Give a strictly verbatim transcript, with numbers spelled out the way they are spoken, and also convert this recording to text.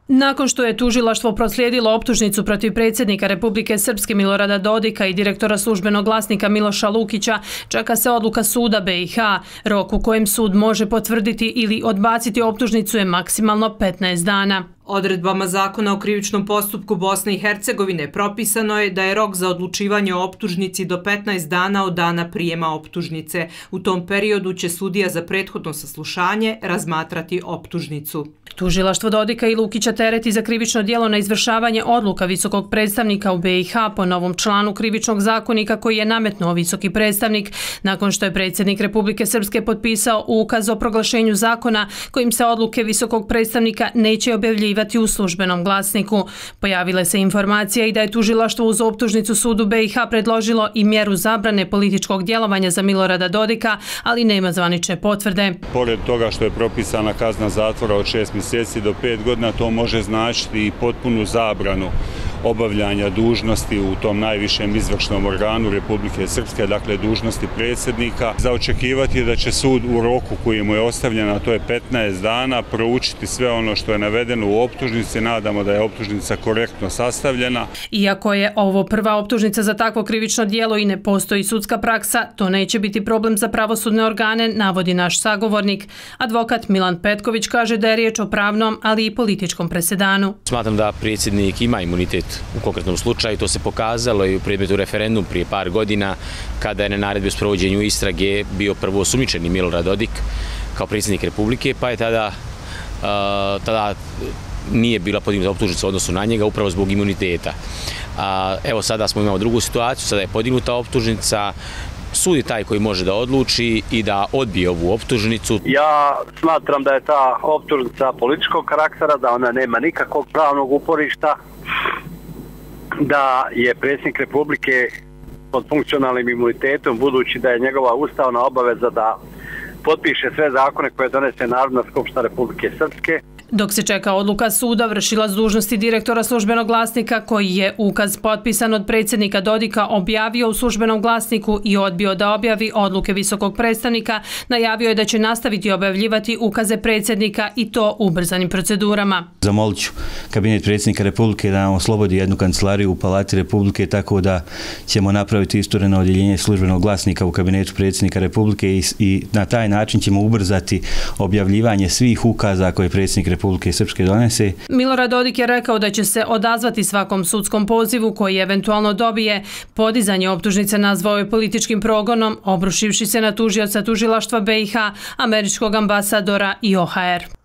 Nakon što je tužilaštvo proslijedilo optužnicu protiv predsjednika Republike Srpske Milorada Dodika i direktora službenog glasnika Miloša Lukića, čeka se odluka suda B i H. Rok u kojem sud može potvrditi ili odbaciti optužnicu je maksimalno petnaest dana. Odredbama Zakona o krivičnom postupku Bosne i Hercegovine propisano je da je rok za odlučivanje o optužnici do petnaest dana od dana prijema optužnice. U tom periodu će sudija za prethodno saslušanje razmatrati optužnicu. Tužilaštvo Dodika i Lukića tereti za krivično djelo na izvršavanje odluka visokog predstavnika u B i H po novom članu krivičnog zakonika koji je nametnuo visoki predstavnik nakon što je predsjednik Republike Srpske potpisao ukaz o proglašenju zakona kojim se odluke visokog predstavnika neće objavljivati u službenom glasniku. Pojavile se informacije i da je tužilaštvo uz optužnicu sudu B i H predložilo i mjeru zabrane političkog djelovanja za Milorada Dodika, ali nema zvanične potvrde. Pored toga što je propisana kazna zatvora od šest mjeseci do pet godina, to može značiti i potpunu zabranu obavljanja dužnosti u tom najvišem izvršnom organu Republike Srpske, dakle dužnosti predsjednika. Za očekivati je da će sud u roku koji mu je ostavljen, a to je petnaest dana, proučiti sve ono što je navedeno u optužnici. Nadamo da je optužnica korektno sastavljena. Iako je ovo prva optužnica za takvo krivično djelo i ne postoji sudska praksa, to neće biti problem za pravosudne organe, navodi naš sagovornik. Advokat Milan Petković kaže da je riječ o pravnom, ali i političkom presedanu. Smatram da predsjednik ima imunitet u konkretnom slučaju. To se pokazalo i u predmetu referendum prije par godina kada je na naredbi o sprovođenju istrage bio prvo osumnjičeni Milorad Dodik kao predsjednik Republike, pa je tada, uh, tada nije bila podignuta optužnica u odnosu na njega upravo zbog imuniteta. A, evo sada smo imali drugu situaciju, sada je podignuta optužnica. Sud je taj koji može da odluči i da odbije ovu optužnicu. Ja smatram da je ta optužnica političkog karaktera, da ona nema nikakvog pravnog uporišta, da je predsjednik Republike pod funkcionalnim imunitetom, budući da je njegova ustavna obaveza da potpiše sve zakone koje donese Narodna skupština Republike Srpske. Dok se čeka odluka suda, vršilac dužnosti direktora službenog glasnika, koji je ukaz potpisan od predsjednika Dodika objavio u službenom glasniku i odbio da objavi odluke visokog predstavnika, najavio je da će nastaviti objavljivati ukaze predsjednika i to ubrzanim procedurama. Zamolit ću kabinet predsjednika Republike da nam oslobodi jednu kancelariju u Palati Republike, tako da ćemo napraviti istureno odjeljenje službenog glasnika u kabinetu predsjednika Republike i, i na taj način ćemo ubrzati objavljivanje svih ukaza koje predsjednik Republike Srpske donese. Milorad Dodik je rekao da će se odazvati svakom sudskom pozivu koji eventualno dobije. Podizanje optužnice nazvao je političkim progonom, obrušivši se na tužioca tužilaštva B i H, američkog ambasadora i O H R.